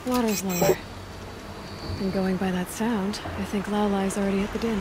Water's lower. And going by that sound, I think Lao Lai's already at the din.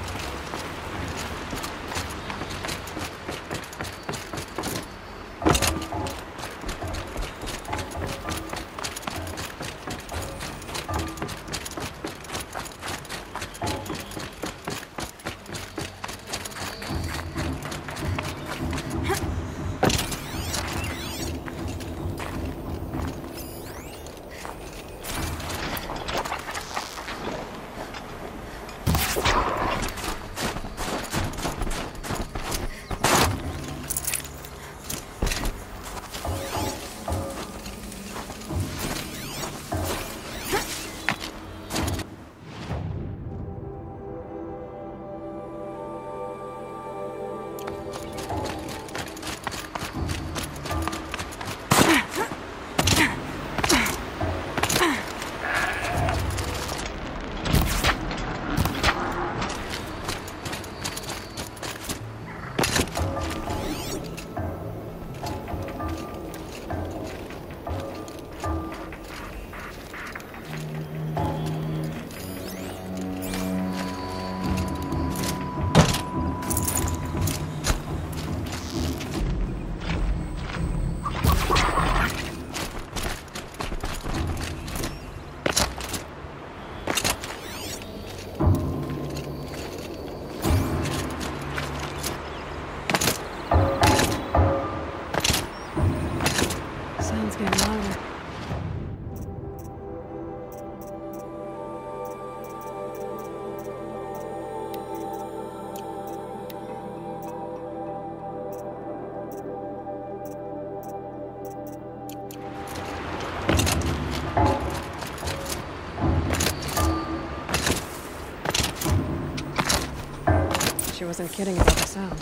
Sounds getting louder. She wasn't kidding about the sound.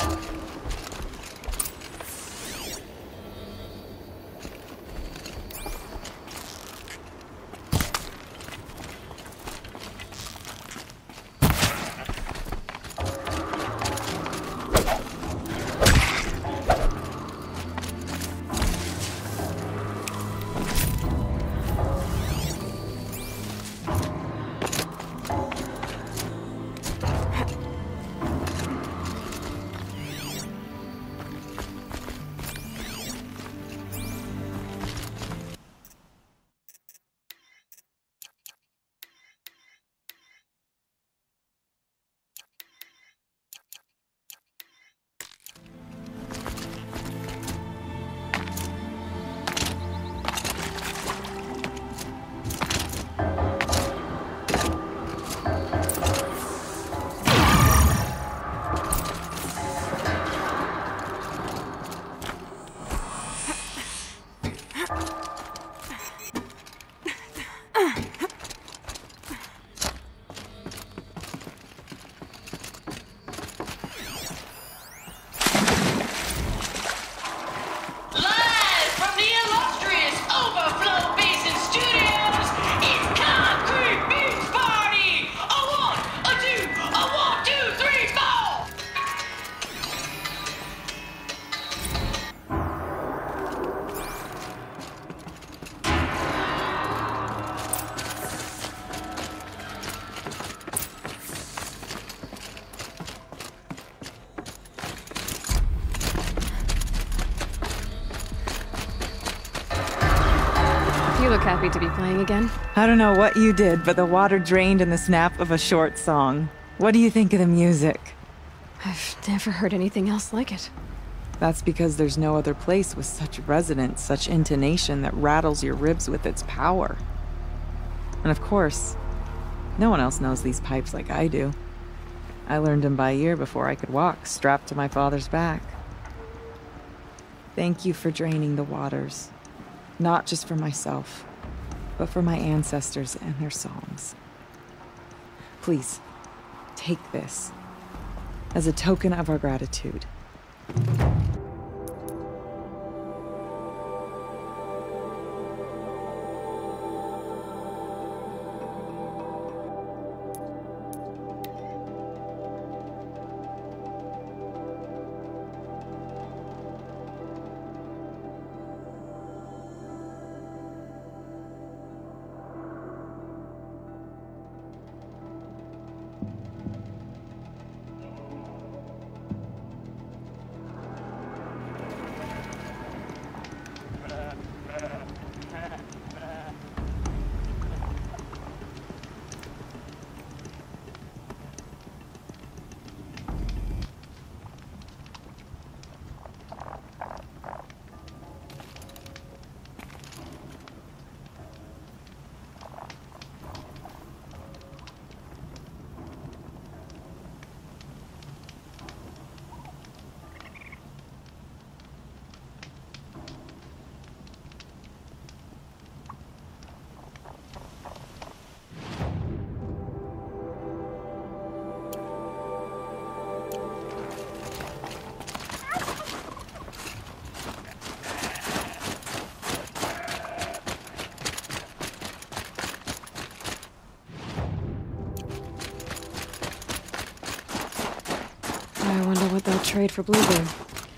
You look happy to be playing again. I don't know what you did, but the water drained in the snap of a short song. What do you think of the music? I've never heard anything else like it. That's because there's no other place with such resonance, such intonation that rattles your ribs with its power. And of course, no one else knows these pipes like I do. I learned them by ear before I could walk, strapped to my father's back. Thank you for draining the waters. Not just for myself, but for my ancestors and their songs. Please, take this as a token of our gratitude. trade for blue goo.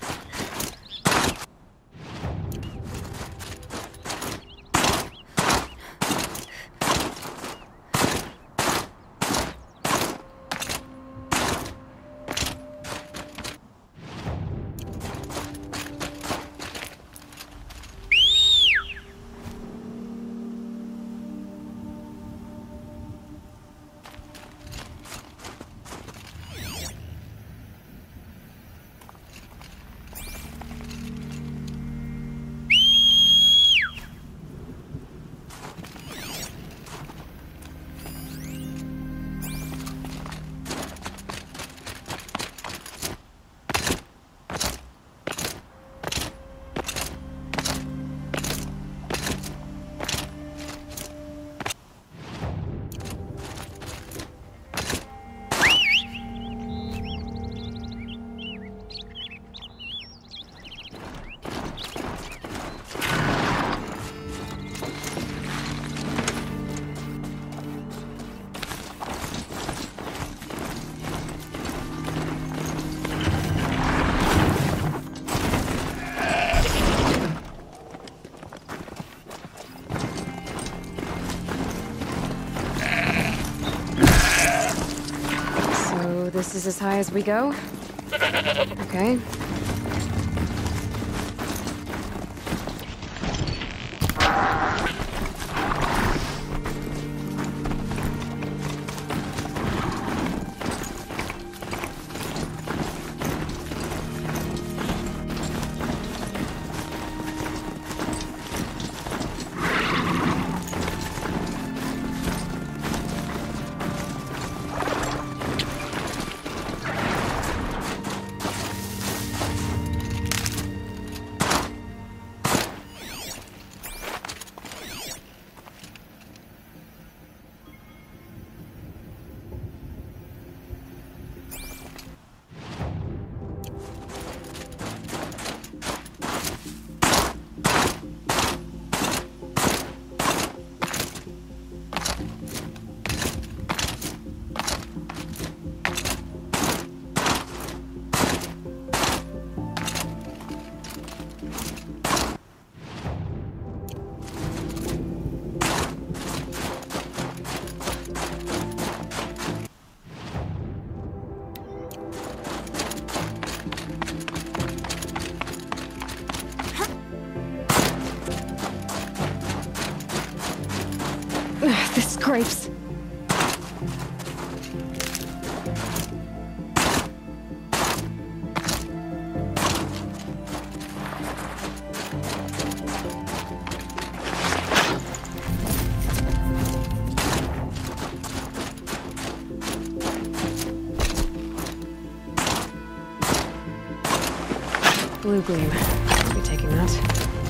This is as high as we go? Okay. Ugh, this scrapes. Blue glue. I'll be taking that.